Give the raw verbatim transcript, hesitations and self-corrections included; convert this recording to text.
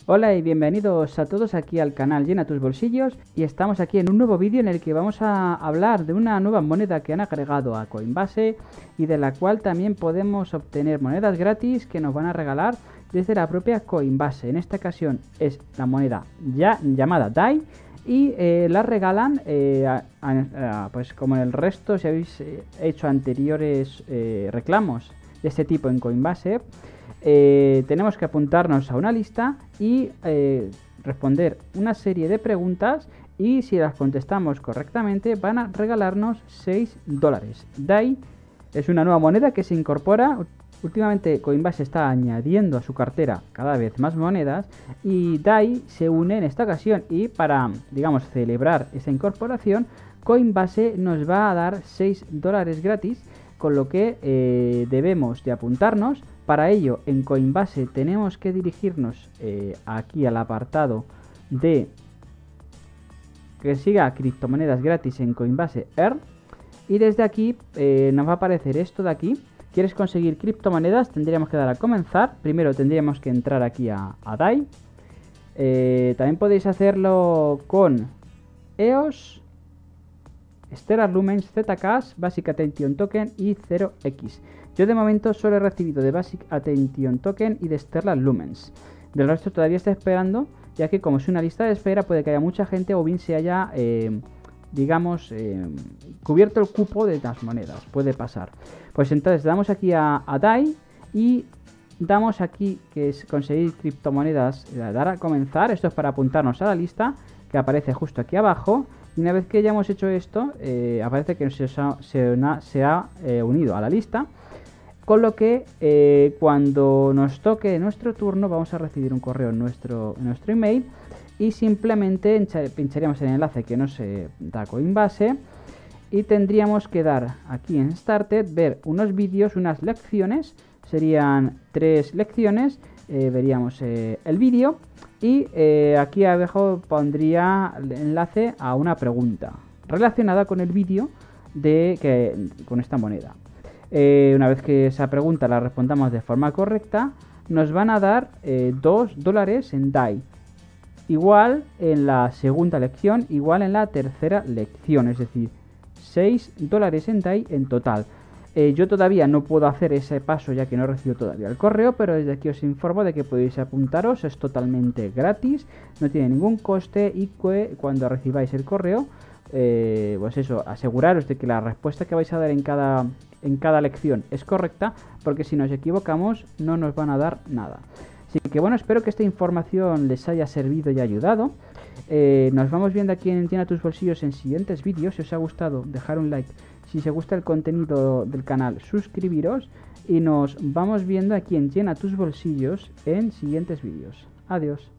Hola y bienvenidos a todos aquí al canal Llena tus bolsillos, y estamos aquí en un nuevo vídeo en el que vamos a hablar de una nueva moneda que han agregado a Coinbase y de la cual también podemos obtener monedas gratis que nos van a regalar desde la propia Coinbase. En esta ocasión es la moneda ya llamada D A I y eh, la regalan eh, a, a, a, pues como en el resto, si habéis eh, hecho anteriores eh, reclamos de este tipo en Coinbase. Eh, tenemos que apuntarnos a una lista y eh, responder una serie de preguntas, y si las contestamos correctamente van a regalarnos seis dólares. D A I es una nueva moneda que se incorpora. Últimamente Coinbase está añadiendo a su cartera cada vez más monedas y D A I se une en esta ocasión, y para, digamos, celebrar esa incorporación, Coinbase nos va a dar seis dólares gratis, con lo que eh, debemos de apuntarnos. Para ello, en Coinbase tenemos que dirigirnos eh, aquí al apartado de que siga criptomonedas gratis en Coinbase Earn, y desde aquí eh, nos va a aparecer esto de aquí. ¿Quieres conseguir criptomonedas? Tendríamos que dar a comenzar. Primero tendríamos que entrar aquí a, a D A I. Eh, también podéis hacerlo con E O S, Stellar Lumens, Zcash, Basic Attention Token y cero equis. Yo de momento solo he recibido de Basic Attention Token y de Stellar Lumens. Del resto todavía estoy esperando, ya que como es una lista de espera, puede que haya mucha gente o bien se haya, eh, digamos, eh, cubierto el cupo de las monedas. Puede pasar. Pues entonces damos aquí a, a D A I y damos aquí que es conseguir criptomonedas, dar a comenzar. Esto es para apuntarnos a la lista que aparece justo aquí abajo. Y una vez que ya hemos hecho esto, eh, aparece que se, se, se ha eh, unido a la lista. Con lo que eh, cuando nos toque nuestro turno vamos a recibir un correo en nuestro, en nuestro email, y simplemente pincharíamos el enlace que nos eh, da Coinbase, y tendríamos que dar aquí en Started, ver unos vídeos, unas lecciones. Serían tres lecciones. Eh, veríamos eh, el vídeo, y eh, aquí abajo pondría el enlace a una pregunta relacionada con el vídeo de que con esta moneda. Eh, una vez que esa pregunta la respondamos de forma correcta, nos van a dar eh, dos dólares en D A I. Igual en la segunda lección, igual en la tercera lección, es decir, seis dólares en D A I en total. Eh, yo todavía no puedo hacer ese paso, ya que no he recibido todavía el correo, pero desde aquí os informo de que podéis apuntaros. Es totalmente gratis, no tiene ningún coste, y que cuando recibáis el correo, eh, pues eso, aseguraros de que la respuesta que vais a dar en cada, en cada lección es correcta, porque si nos equivocamos no nos van a dar nada. Así que bueno, espero que esta información les haya servido y ayudado. Eh, nos vamos viendo aquí en Llena tus bolsillos en siguientes vídeos. Si os ha gustado, dejar un like. Si os gusta el contenido del canal, suscribiros, y nos vamos viendo aquí en Llena tus bolsillos en siguientes vídeos. Adiós.